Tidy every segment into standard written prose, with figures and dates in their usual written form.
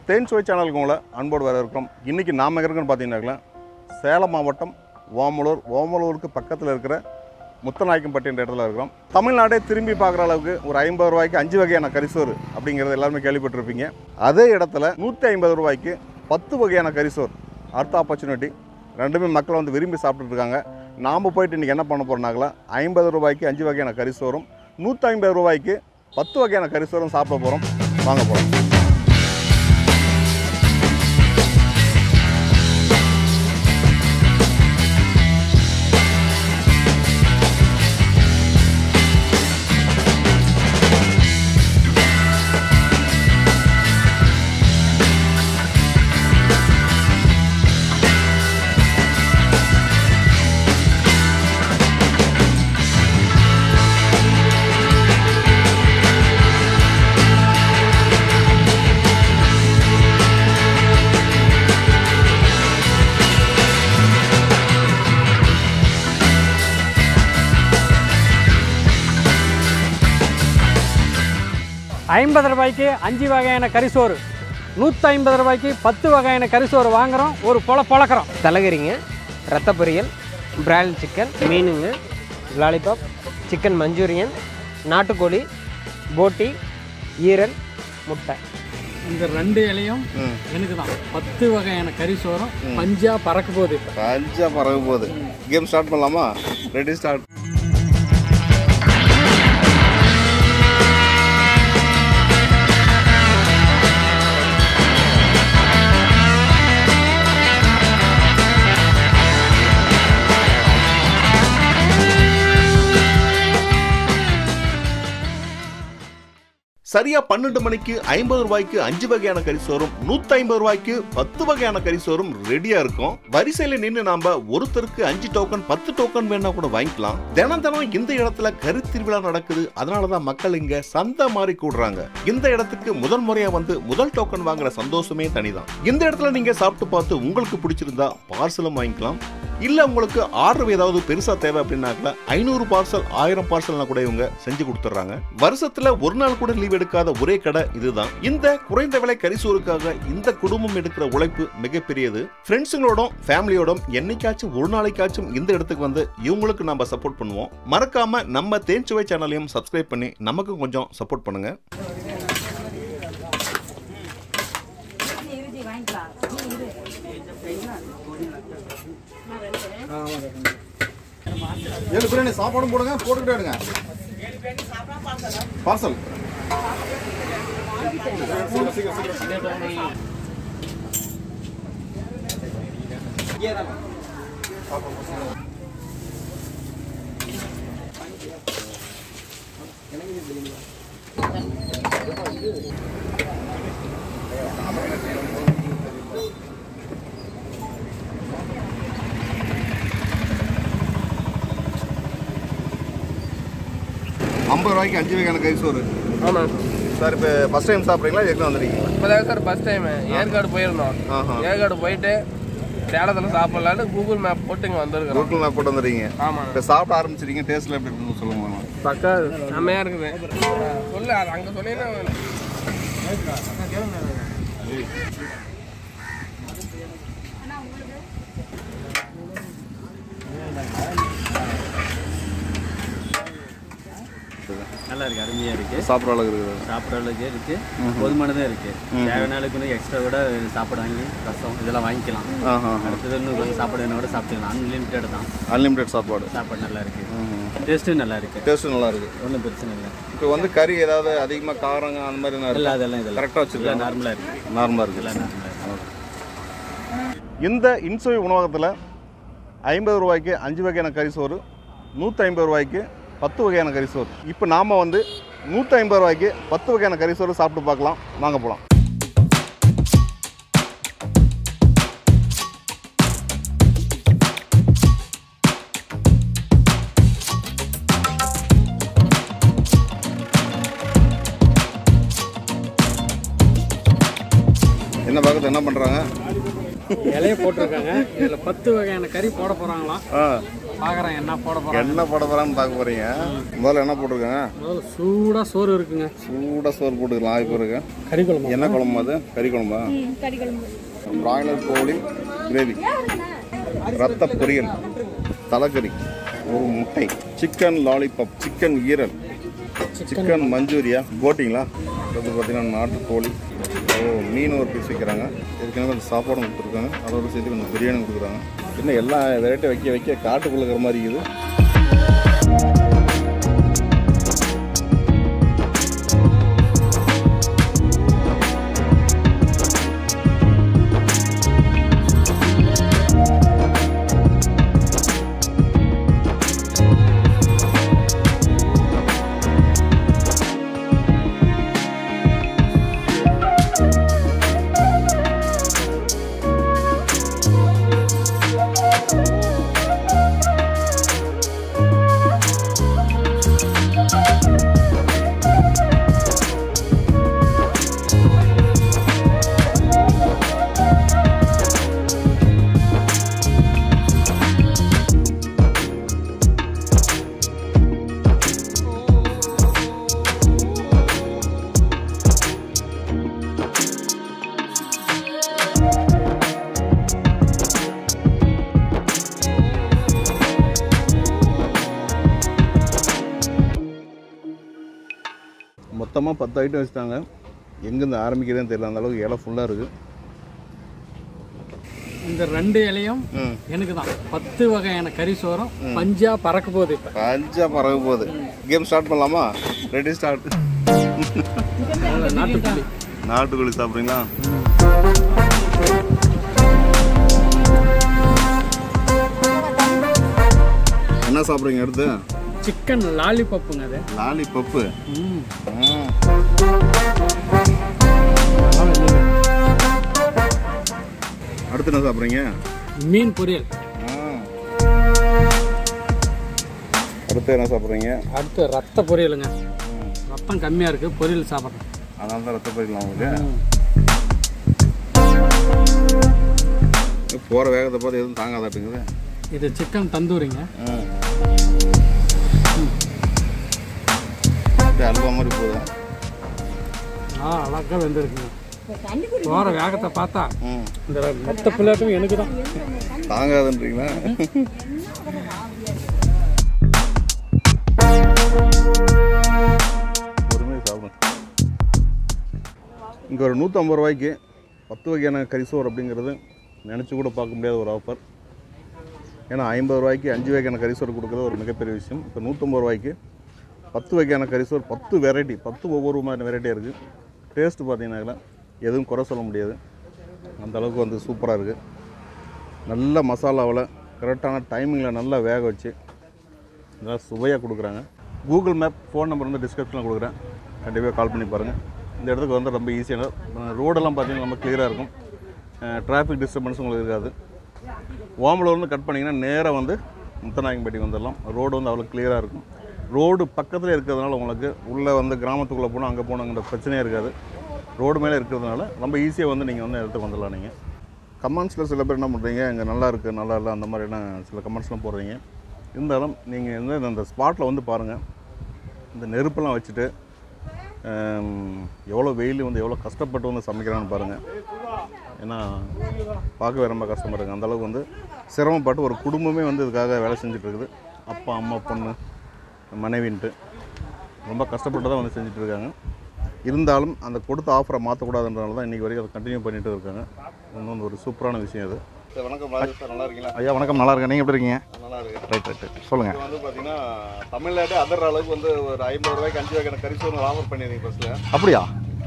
தேன் சுவை சேனலுக்கு உங்களை அன்போடு வரவேற்கிறோம். இன்றைக்கி நாம் எங்கே இருக்குன்னு பார்த்தீங்கன்னாக்கா சேலம் மாவட்டம் ஓமலூருக்கு பக்கத்தில் இருக்கிற முத்துநாய்க்கன்பட்டி என்ற இடத்துல இருக்கிறோம். தமிழ்நாடே திரும்பி பார்க்குற அளவுக்கு ஒரு 50 ரூபாய்க்கு 5 வகையான கரிசோறு அப்படிங்கிறது எல்லாருமே கேள்விப்பட்டிருப்பீங்க. அதே இடத்துல 150 ரூபாய்க்கு 10 வகையான கரிசோறு. அடுத்த ஆப்பர்ச்சுனிட்டி ரெண்டுமே மக்கள் வந்து விரும்பி சாப்பிட்டுட்டு இருக்காங்க. நாம் போயிட்டு இன்றைக்கி என்ன பண்ண போகிறோம்னாங்களா 50 ரூபாய்க்கு 5 வகையான கரிசோறும் 150 ரூபாய்க்கு 10 வகையான கரிசோறும் சாப்பிட போகிறோம். வாங்க போகிறோம். ஐம்பது ரூபாய்க்கு 5 வகையான கரிசோறு, 150 ரூபாய்க்கு 10 வகையான கரிசோறு வாங்குகிறோம். ஒரு பொழக்கிறோம். தலைகறிங்க, ரத்த பொரியல், பிராயில் சிக்கன், மீனுங்க, லாலிபாப், சிக்கன் மஞ்சூரியன், நாட்டுக்கோழி, போட்டி, ஈரல், முட்டை. இந்த 2 இலையும் எனக்கு தான். 10 வகையான கரிசோறும் பஞ்சா பறக்க போகுது. கேம் ஸ்டார்ட் பண்ணலாமா? Ready start. சரியா 12 மணிக்கு 50 ரூபாய்க்கு 5 வகையான கரிசோறும் 150 ரூபாய்க்கு 10 வகையான கரிசோறும் ரெடியா இருக்கும். வரிசையில நின்று நாம ஒருத்தருக்கு 5 டோக்கன் 10 டோக்கன் வேணா கூட வாங்கிக்கலாம். தினம் இந்த இடத்துல கறி திருவிழா நடக்குது. அதனாலதான் மக்கள் இங்க சந்தை மாதிரி கூடுறாங்க. இந்த இடத்துக்கு முதல் முறையா வந்து முதல் டோக்கன் வாங்குற சந்தோஷமே தனிதான். இந்த இடத்துல நீங்க சாப்பிட்டு பார்த்து உங்களுக்கு பிடிச்சிருந்தா பார்சலும் வாங்கிக்கலாம். இல்ல உங்களுக்கு ஆர்டர் ஏதாவது பெருசா தேவை அப்படின்னாக்கல 500 பார்சல் 1000 பார்சல்னா கூட இவங்க செஞ்சு கொடுத்துறாங்க. வருஷத்துல ஒரு நாள் கூட லீவ் எடுக்காத ஒரே கடை இதுதான். இந்த குறைந்த விலை கரிசோறுக்காக இந்த குடும்பம் எடுக்கிற உழைப்பு மிகப்பெரியது. ஃப்ரெண்ட்ஸுங்களோட ஃபேமிலியோட என்னைக்காச்சும் ஒரு நாளைக்காச்சும் இந்த இடத்துக்கு வந்து இவங்களுக்கு நம்ம சப்போர்ட் பண்ணுவோம். மறக்காம நம்ம தேன் சுவை சேனலையும் சப்ஸ்கிரைப் பண்ணி நமக்கு கொஞ்சம் சப்போர்ட் பண்ணுங்க. சாப்பாடும் போடுங்க, போட்டுக்கிட்டே எடுங்க. பார்சல் ரூபாய்க்கு 5 வகையான கரிசோறு. ஆமாம் சார். இப்போ ஃபர்ஸ்ட் டைம் சாப்பிட்றீங்களா? எங்கே வந்துருக்கீங்களா? இப்போதான் சார் ஃபர்ஸ்ட் டைம் ஏற்காடு போயிருந்தோம். ஏற்காடு போயிட்டு சேலத்தில் சாப்பிட்லான்னு கூகுள் மேப் போட்டு இங்கே வந்துருக்கோம். கூகுள் மேப் போட்டு வந்துருக்கீங்க. ஆமாம். இப்போ சாப்பிட ஆரம்பிச்சிருக்கீங்க. டேஸ்ட்டில் எப்படி இருக்குன்னு சொல்லுங்க. பக்கா செம்மையாக இருக்குது. சொல்லு, அது அங்கே சொன்னீங்கன்னா நல்லா இருக்குது, அருமையாக இருக்குது. சாப்பிட்ற அளவுக்கு இருக்குது. சாப்பிட்ற அளவுக்கு இருக்குது, போதுமானதாக இருக்குது. தேவையான அளவுக்கு இன்னும் எக்ஸ்ட்ரா கூட சாப்பாடு வாங்கி ரசம் இதெல்லாம் வாங்கிக்கலாம். அடுத்தது இன்னும் கொஞ்சம் சாப்பாடு என்ன கூட சாப்பிட்டுக்கலாம். அன்லிமிட்டட் தான். அன்லிமிட்டட் சாப்பாடு நல்லா இருக்குது. டேஸ்ட்டும் நல்லா இருக்குது. டேஸ்ட்டும் நல்லா இருக்குது. ஒன்றும் பிரச்சனை இல்லை. இப்போ வந்து கறி ஏதாவது அதிகமாக காரங்க அந்த மாதிரி இல்லை, அதெல்லாம் இல்லை. கரெக்டாக வச்சுருக்கலாம். நார்மலாக இருக்குது. நார்மலாக இருக்குது. எல்லாம் நார்மலாக இருக்குது. இந்த இன்சுவை உணவகத்தில் 50 ரூபாய்க்கு 5 வகையான கரிசோறு, 150 ரூபாய்க்கு 10 வகையான கரிசோறு. இப்போ நாம் வந்து 150 ரூபாய்க்கு 10 வகையான கரிசோறு சாப்பிட்டு பார்க்கலாம். வாங்க போகலாம். என்ன பார்க்குறது, என்ன பண்ணுறாங்க? இலையை போட்டிருக்காங்க. இதில் 10 வகையான கறி போட போகிறாங்களாம். பார்க்குறேன் என்ன போட போகிறாங்க. என்ன போட போகிறான்னு பார்க்க போகிறீங்க. முதல்ல என்ன போட்டிருக்காங்க? முதல்ல சூடாக சோறு இருக்குங்க. சூடாக சோறு போட்டுக்கலாம். இப்போ இருக்கு கறி குழம்பு. என்ன குழம்பு அது? கறி குழம்பா? கறி குழம்பு. பிராய்லர் கோழி கிரேவி, ரத்த பொரியல், தலைக்கறி, ஒரு முட்டை, சிக்கன் லாலிபாப், சிக்கன் ஈரல், சிக்கன் மஞ்சூரியா, போட்டிங்களா? அது பார்த்தீங்கன்னா நாட்டுக்கோழி, மீன் ஒரு பீஸ் வைக்கிறாங்க. ஏற்கனவே கொஞ்சம் சாப்பாடும் கொடுத்துருக்காங்க. அதோட சேர்த்து கொஞ்சம் பிரியாணி கொடுக்குறாங்க. இன்னும் எல்லா வெரைட்டி வைக்க காட்டுக்குள்ள இருக்கிற மாதிரி இருக்குது. மொத்தமாக 10 ஐட்டம் வச்சுட்டாங்க. எங்கேருந்து ஆரம்பிக்கிறதுன்னு தெரியல. அந்த அளவுக்கு இலை ஃபுல்லாக இருக்குது. இந்த 2 இலையும் எனக்கு தான். 10 வகையான கறி சோறும் பஞ்சா பறக்க போகுது. இப்போ பஞ்சா பறக்க போகுது. கேம் ஸ்டார்ட் பண்ணலாமா? Ready start. நாட்டுக்கோழி. நாட்டுக்கோழி சாப்பிட்றீங்களா? என்ன சாப்பிட்றீங்க அடுத்து? சிக்கன் லாலிபப்புங்க. அது லாலிபப்பு. அடுத்து என்ன சாப்பிட்றீங்க? மீன் பொரியல். அடுத்து என்ன சாப்பிட்றீங்க? அடுத்து ரத்த பொரியலுங்க. ரத்தம் கம்மியாக இருக்குது, பொரியல் சாப்பிட்றேன். அதனால தான் ரத்த பொரியலாம் உங்களுக்கு. போகிற வேகத்தை பார்த்து எதுவும் தாங்காதாட்டுங்குது. இது சிக்கன் தந்தூரிங்க. அல்வா மாதிரி போகுது. அழகாக வெந்திருக்குங்க. போகிற வேகத்தை பார்த்தா இந்த மொத்த பிள்ளைக்கும் எனக்கு தான் தாங்காதுன்றீங்களா? பொறுமையாக சாப்பிடும். இங்கே ஒரு 150 ரூபாய்க்கு 10 வகையான கரிசோர் அப்படிங்கிறது நினச்சி கூட பார்க்க முடியாத ஒரு ஆஃபர். ஏன்னா 50 ரூபாய்க்கு 5 வகையான கரிசோர் கொடுக்குறது ஒரு மிகப்பெரிய விஷயம். இப்போ 150 ரூபாய்க்கு 10 வகையான கரிசோர், 10 வெரைட்டி, 10 ஒவ்வொரு மாதிரி வெரைட்டியாக இருக்குது. டேஸ்ட்டு பார்த்தீங்கன்னா எதுவும் குறை சொல்ல முடியாது. அந்த அளவுக்கு வந்து சூப்பராக இருக்குது. நல்ல மசாலாவில் கரெக்டான டைமிங்கில் நல்லா வேக வச்சு நல்லா சுவையாக கொடுக்குறாங்க. கூகுள் மேப் ஃபோன் நம்பர் வந்து டிஸ்கிரிப்ஷனில் கொடுக்குறேன். கண்டிப்பாக கால் பண்ணி பாருங்கள். இந்த இடத்துக்கு வந்து ரொம்ப ஈஸியான ரோடெல்லாம் பார்த்தீங்கன்னா ரொம்ப கிளியராக இருக்கும். டிராஃபிக் டிஸ்டர்பன்ஸ் உங்களுக்கு இருக்காது. ஓமலூர்லேருந்து கட் பண்ணிங்கன்னா நேராக வந்து முத்துநாயக்கன்பட்டி வந்துடலாம். ரோடு வந்து அவ்வளோ கிளியராக இருக்கும். ரோடு பக்கத்தில் இருக்கிறதுனால உங்களுக்கு உள்ளே வந்து கிராமத்துக்குள்ளே போனால் அங்கே போனாங்கிற பிரச்சனையே இருக்காது. ரோடு மேலே இருக்கிறதுனால ரொம்ப ஈஸியாக வந்து நீங்கள் வந்து இடத்துக்கு வந்துடலாம். நீங்கள் கமெண்ட்ஸில் சில பேர் என்ன பண்ணுறீங்க, இங்கே நல்லா இருக்குது நல்லா இல்லை அந்த மாதிரியான சில கமெண்ட்ஸ்லாம் போடுறீங்க. இருந்தாலும் நீங்கள் வந்து அந்த ஸ்பாட்டில் வந்து பாருங்கள். இந்த நெருப்பெல்லாம் வச்சுட்டு எவ்வளோ வெயில் வந்து எவ்வளோ கஷ்டப்பட்டு வந்து சமைக்கிறான்னு பாருங்கள். ஏன்னா பார்க்கவே ரொம்ப கஷ்டமாக இருக்குது. அந்தளவுக்கு வந்து சிரமப்பட்டு ஒரு குடும்பமே வந்து இதுக்காக வேலை செஞ்சிட்ருக்குது. அப்பா அம்மா பொண்ணு மனைவின்ட்டு ரொம்ப கஷ்டப்பட்டு தான் வந்து செஞ்சிட்ருக்காங்க. இருந்தாலும் அந்த கொடுத்த ஆஃபரை மாற்றக்கூடாதுன்றனால தான் இன்றைக்கி வரைக்கும் அதை கண்டினியூ பண்ணிகிட்டு இருக்காங்க. இன்னொன்று ஒரு சூப்பரான விஷயம் அது. வணக்கம் சார், நல்லா இருக்கீங்களா? ஐயா வணக்கம், நல்லா இருக்கேன். நீங்கள் எப்படி இருக்கீங்க? நல்லா இருக்கு. ரைட் சொல்லுங்கள். வந்து பார்த்தீங்கன்னா தமிழ்நாடு அதர் அளவுக்கு வந்து ஒரு 50 ரூபாய்க்கு 5 வகையான கரிசோறு ஆஃபர் பண்ணியிருந்தீங்க ஃபஸ்ட்டில். அப்படியா?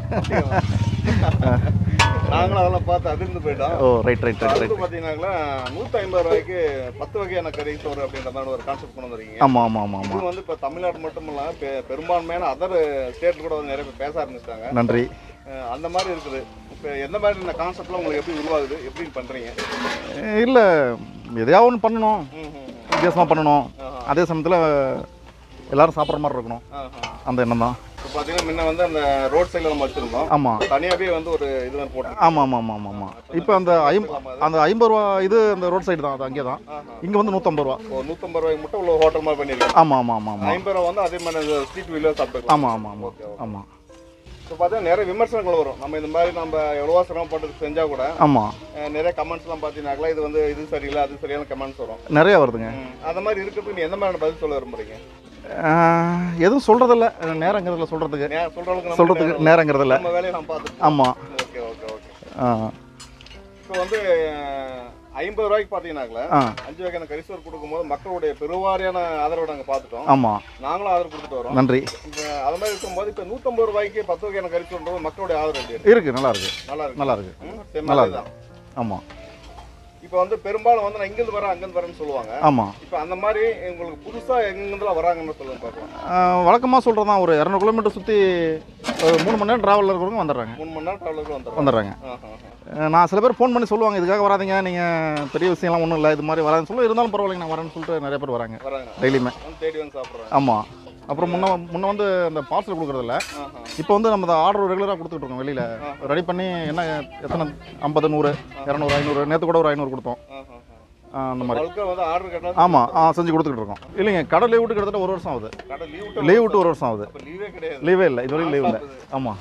நாங்களும் அதெல்லாம் பார்த்து அதிர்ந்து போயிட்டோம். ஓ ரைட் பார்த்தீங்கன்னா 150 ரூபாய்க்கு 10 வகையான கறி சோறு அப்படின்ற மாதிரி ஒரு கான்செப்ட் கொண்டு வந்துருக்கீங்க. ஆமாம். இது வந்து இப்போ தமிழ்நாடு மட்டும் இல்லாமல் பெரும்பான்மையான அதர் ஸ்டேட் கூட வந்து நிறைய பேர் பேச ஆரம்பிச்சிட்டாங்க. நன்றி. அந்த மாதிரி இருக்குது. இப்போ எந்த மாதிரி இந்த கான்செப்ட்லாம் உங்களுக்கு எப்படி உருவாகுது, எப்படி பண்ணுறீங்க? இல்லை, எதையாவது ஒன்று பண்ணணும், வித்தியாசமாக பண்ணணும், அதே சமயத்தில் எல்லோரும் சாப்பிட்ற மாதிரி இருக்கணும், அந்த எண்ணம் தான். பார்த்தீங்கன்னா முன்ன வந்து அந்த ரோட் சைடில் நம்ம வச்சுருந்தோம். ஆமாம், தனியாகவே வந்து ஒரு இது மாதிரி போட்டோம். ஆமாம். இப்போ அந்த 50 ரூபா இது அந்த ரோட் சைடு தான், அது அங்கே தான். இங்கே வந்து 150 ரூபா. 150 ரூபாய்க்கு மட்டும் உள்ள ஹோட்டல் மாதிரி பண்ணியிருக்கோம். ஆமாம். 50 ரூபா வந்து அதே மாதிரி ஸ்ட்ரீட் வீலர் சாப்பிட்டுக்கலாம். ஆமாம். இப்போ பார்த்தீங்கன்னா நிறைய விமர்சனங்கள் வரும். நம்ம இந்த மாதிரி நம்ம எவ்வளவோ சிரமப்பட்டு செஞ்சால் கூட ஆமாம், நிறைய கமெண்ட்ஸ்லாம் பார்த்தீங்கன்னாக்கா இது வந்து இது சரியில்லை அது சரியான கமெண்ட்ஸ் வரும். நிறையா வருதுங்க. அந்த மாதிரி இருக்கிறதுக்கு நீ எந்த மாதிரியான பதில் சொல்ல விரும்புறீங்க? எதுவும் சொல்கிறதில்ல, நேரங்கிறதுல சொல்கிறதுக்கு நேரங்கிறதில்ல. நம்ம வேலையை நம்ம பார்த்துட்டு. ஆமாம். ஓகே. இப்போ வந்து 50 ரூபாய்க்கு பார்த்தீங்கன்னாக்கா 5 வகையான கரிசோறு கொடுக்கும்போது மக்களுடைய பெருவாரியான ஆதரவை நாங்கள் பார்த்துட்டோம். ஆமாம், நாங்களும் ஆதரவு கொடுத்துட்டு வரோம். நன்றி. அது மாதிரி இருக்கும்போது இப்போ 150 ரூபாய்க்கு 10 வகையான கரிசோறுன்றது மக்களுடைய ஆதரவு இருக்கு. நல்லா இருக்கு. ஆமாம். இப்போ வந்து பெரும்பாலும் வந்து நான் இங்கேருந்து வரேன் அங்கேருந்து வரேன்னு சொல்லுவாங்க. ஆமாம். இப்போ அந்த மாதிரி உங்களுக்கு புதுசாக எங்கேருந்துலாம் வராங்கன்னு சொல்லுங்க பார்க்கலாம். வழக்கமாக சொல்கிறது தான், ஒரு 200 கிலோமீட்டர் சுற்றி 3 மணி நேரம் ட்ராவலில் இருக்கிறவங்க வந்துடுறாங்க. 3 மணி நேரம் ட்ராவலுக்கு வந்துடுறாங்க. நான் சில பேர் ஃபோன் பண்ணி சொல்லுவாங்க, இதுக்காக வராதிங்க, நீங்கள் பெரிய விஷயம்லாம் ஒன்றும் இல்லை, இது மாதிரி வராதுன்னு சொல்ல, இருந்தாலும் பரவாயில்லைங்க நான் வரேன்னு சொல்லிட்டு நிறைய பேர் வராங்க டெய்லியுமே. தேடி வந்து சாப்பிட்றாங்க. ஆமாம். அப்புறம் முன்ன வந்து அந்த பார்சல் கொடுக்குறதில்ல, இப்போ வந்து நம்ம அந்த ஆர்டர் ரெகுலராக கொடுத்துட்டு இருக்கோம். வெளியில் ரெடி பண்ணி எத்தனை 50, 100, 200, 500, நேற்று கூட ஒரு 500 கொடுத்தோம். அந்த மாதிரி. ஆமாம், செஞ்சு கொடுத்துக்கிட்டு இருக்கோம். இல்லைங்க, கடை லீவ் விட்டு கிட்டத்தட்ட 1 வருஷம் ஆகுது. லீவ் விட்டு 1 வருஷம் ஆகுது. லீவே இல்லை, இது வரைக்கும் லீவ் இல்லை. ஆமாம்.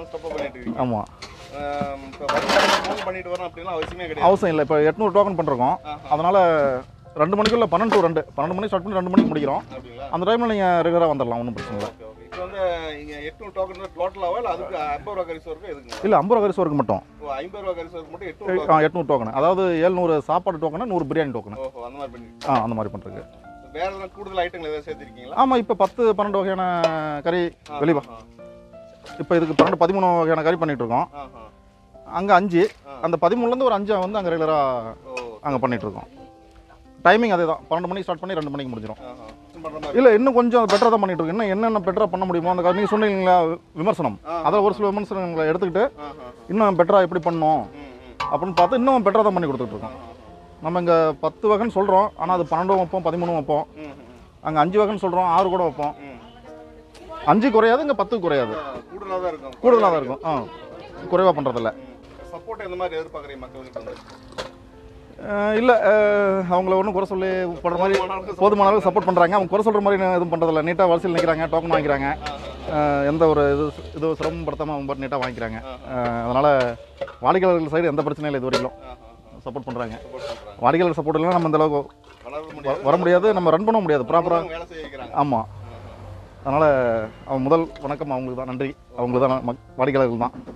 அவசியம் இல்லை. இப்போ 800 டோக்கன் பண்ணிருக்கோம். அதனால் 2 மணிக்குள்ள 12 to 2, 12 மணிக்கு ஸ்டார்ட் பண்ணி 2 மணிக்கு முடிக்கிறோம். அந்த டைமில் நீங்கள் ரெகுலராக வந்துடலாம், ஒன்றும் பிரச்சனை இல்லை. இப்போ வந்து இங்கே 800 டோக்கன் டோட்டலாக இல்லை, அதுக்கு 50 ரூபா கரிசோருக்கு எதுங்க? இல்லை, 50 ரூபா கரிசோருக்கு மட்டும். 50 ரூபா கரிசோருக்கு மட்டும் 800 டோக்கன். அதாவது 700 சாப்பாடு டோக்கன், 100 பிரியாணி டோக்கன். அந்த மாதிரி பண்ணி அந்த மாதிரி பண்ணுறது. வேற எதாவது கூடுதல் ஐட்டங்கள் எதாவது சேர்த்துருக்கீங்களா? ஆமாம், இப்போ 10, 12 வகையான கறி வெளிவா. இப்போ இதுக்கு 12, 13 வகையான கறி பண்ணிகிட்டு இருக்கோம். அங்கே 5, அந்த 13லேருந்து ஒரு 5 வந்து அங்கே ரெகுலராக அங்கே பண்ணிகிட்ருக்கோம். டைமிங் அதே தான், 12 மணிக்கு ஸ்டார்ட் பண்ணி 2 மணிக்கு முடிஞ்சிடும். இல்லை, இன்னும் கொஞ்சம் பெட்டராக தான் பண்ணிகிட்டு இருக்கோம். என்னென்ன பெட்டராக பண்ண முடியுமோ அந்த நீங்கள் சொன்னீங்களா விமர்சனம், அதில் ஒரு சில விமர்சனங்களை எடுத்துக்கிட்டு இன்னும் பெட்டராக எப்படி பண்ணணும் அப்படின்னு பார்த்து இன்னும் பெட்டராக தான் பண்ணி கொடுத்துட்ருக்கோம். நம்ம இங்கே 10 வகைன்னு சொல்கிறோம், ஆனால் அது 12 வைப்போம், 13 வைப்போம். அங்கே 5 வகைன்னு சொல்கிறோம், 6 கூட வைப்போம். 5 குறையாது, இங்கே 10 குறையாது, கூடுதலாக தான் இருக்கும். குறைவாக பண்ணுறதில்ல. சப்போர்ட் எந்த மாதிரி எதிர்பார்க்குறீங்க மக்களுக்கு? இல்லை, அவங்கள ஒன்றும் குறை சொல்லி போடுற மாதிரி போதுமான அளவுக்கு சப்போர்ட் பண்ணுறாங்க. அவங்க குறை சொல்கிற மாதிரி எதுவும் பண்ணுறதில்ல. நீட்டாக வரிசையில் நிற்கிறாங்க, டோக்கன் வாங்கிக்கிறாங்க. எந்த ஒரு இது சிரமப்படுத்தாமல் அவங்க நீட்டாக வாங்கிக்கிறாங்க. அதனால் வாடிக்கையாளர்கள் சைடு எந்த பிரச்சனையும் இல்லை, இது வரைக்கும் சப்போர்ட் பண்ணுறாங்க. வாடிக்கையாளர் சப்போர்ட் இல்லைன்னா நம்ம இந்தளவுக்கு வர முடியாது, நம்ம ரன் பண்ண முடியாது ப்ராப்பராக. ஆமாம். அதனால் அவன் முதல் வணக்கம் அவங்களுக்கு தான், நன்றி அவங்களுக்கு தான், வாடிக்கையாளர்கள் தான்.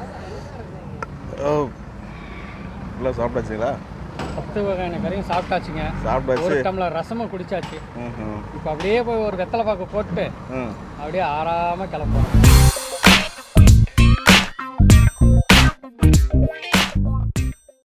இல்லை சாப்பிட்டாச்சுங்களா? 10 வகையான கறியும் சாப்பிட்டாச்சுங்க. ஒரு டம்ளர் ரசமும் குடிச்சாச்சு. இப்போ அப்படியே போய் ஒரு வெத்தலை பாக்கு போட்டு அப்படியே ஆறாமல் கிளம்புறோம்.